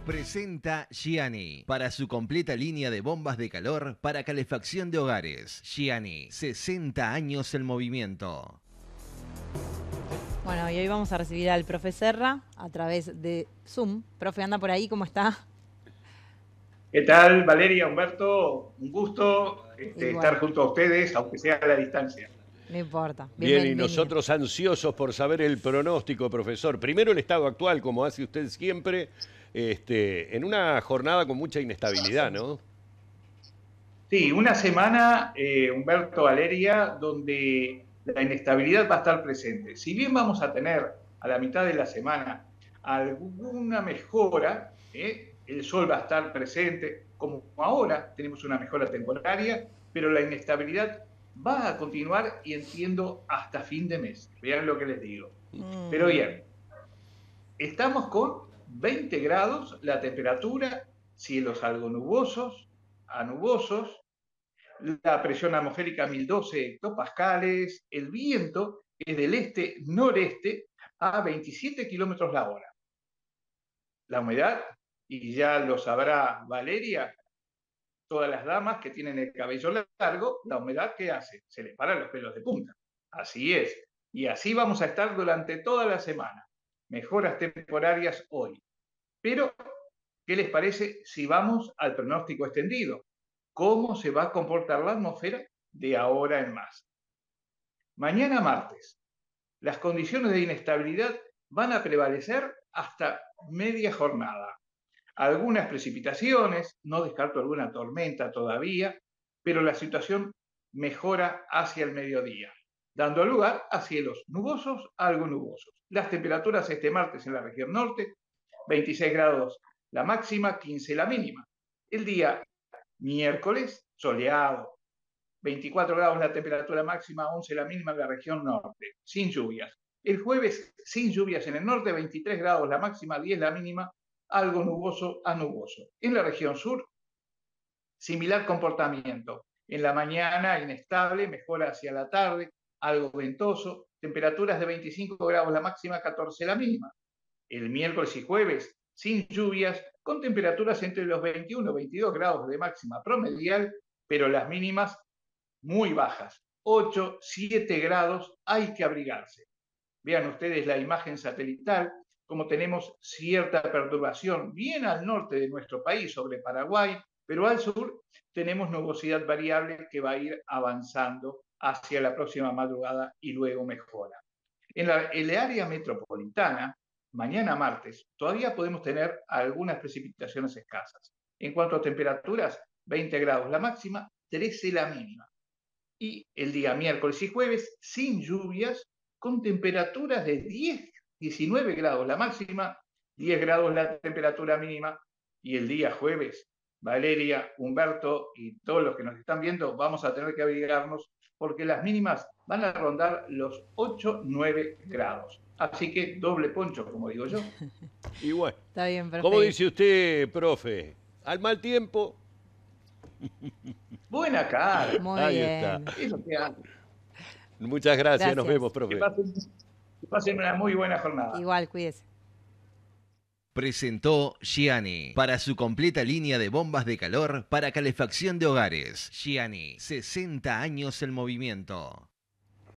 Presenta Gianni para su completa línea de bombas de calor para calefacción de hogares. Gianni, 60 años en movimiento. Bueno, y hoy vamos a recibir al profe Serra a través de Zoom. Profe, anda por ahí, ¿cómo está? ¿Qué tal, Valeria, Humberto? Un gusto estar junto a ustedes, aunque sea a la distancia. No importa. Bien, y nosotros ansiosos por saber el pronóstico, profesor. Primero el estado actual, como hace usted siempre, en una jornada con mucha inestabilidad, ¿no? Sí, una semana, Humberto, Valeria, donde la inestabilidad va a estar presente. Si bien vamos a tener a la mitad de la semana alguna mejora, el sol va a estar presente, como ahora tenemos una mejora temporaria, pero la inestabilidad va a continuar y entiendo hasta fin de mes. Vean lo que les digo. Pero bien, estamos con 20 grados, la temperatura, cielos algo nubosos, a nubosos, la presión atmosférica 1012 hectopascales, el viento es del este-noreste a 27 kilómetros la hora. La humedad, y ya lo sabrá Valeria, todas las damas que tienen el cabello largo, la humedad, ¿qué hace? Se les paran los pelos de punta. Así es. Y así vamos a estar durante toda la semana. Mejoras temporarias hoy. Pero, ¿qué les parece si vamos al pronóstico extendido? ¿Cómo se va a comportar la atmósfera de ahora en más? Mañana martes, las condiciones de inestabilidad van a prevalecer hasta media jornada. Algunas precipitaciones, no descarto alguna tormenta todavía, pero la situación mejora hacia el mediodía, dando lugar a cielos nubosos a algo nubosos. Las temperaturas este martes en la región norte, 26 grados la máxima, 15 la mínima. El día miércoles, soleado, 24 grados la temperatura máxima, 11 la mínima en la región norte, sin lluvias. El jueves, sin lluvias en el norte, 23 grados la máxima, 10 la mínima, algo nuboso a nuboso. En la región sur, similar comportamiento. En la mañana, inestable, mejora hacia la tarde, algo ventoso, temperaturas de 25 grados la máxima, 14 la mínima. El miércoles y jueves, sin lluvias, con temperaturas entre los 21 y 22 grados de máxima promedial, pero las mínimas muy bajas, 8, 7 grados, hay que abrigarse. Vean ustedes la imagen satelital, como tenemos cierta perturbación bien al norte de nuestro país, sobre Paraguay, pero al sur tenemos nubosidad variable que va a ir avanzando hacia la próxima madrugada y luego mejora. En el área metropolitana, mañana martes, todavía podemos tener algunas precipitaciones escasas. En cuanto a temperaturas, 20 grados la máxima, 13 la mínima. Y el día miércoles y jueves, sin lluvias, con temperaturas de 10, 19 grados la máxima, 10 grados la temperatura mínima. Y el día jueves, Valeria, Humberto y todos los que nos están viendo, vamos a tener que abrigarnos porque las mínimas van a rondar los 8, 9 grados. Así que doble poncho, como digo yo. Y bueno, está bien, profe. ¿Cómo dice usted, profe? Al mal tiempo. Buena cara. Muy Ahí bien. está. Es lo que hago. Muchas gracias. Nos Gracias. vemos, profe. Que pasen una muy buena jornada. Igual, cuídese. Presentó Gianni para su completa línea de bombas de calor para calefacción de hogares. Gianni, 60 años en movimiento.